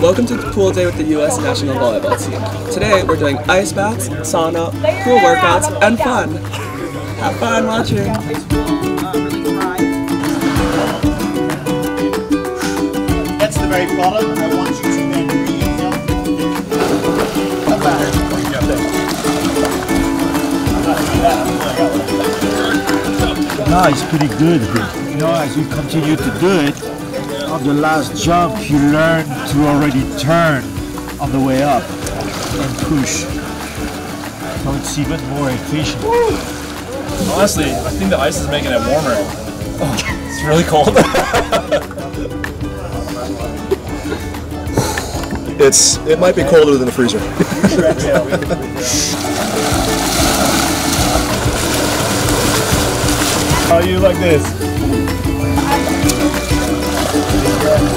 Welcome to Pool Day with the U.S. National Volleyball Team. Today we're doing ice baths, sauna, pool workouts, and fun. Have fun watching. Get to the very bottom, and I want you to then re-inhale. No, it's pretty good. You know, as you continue to do it, on the last jump, you learn to already turn on the way up and push. So it's even more efficient. Honestly, I think the ice is making it warmer. Oh, it's really cold. It might be colder than the freezer. How are you like this?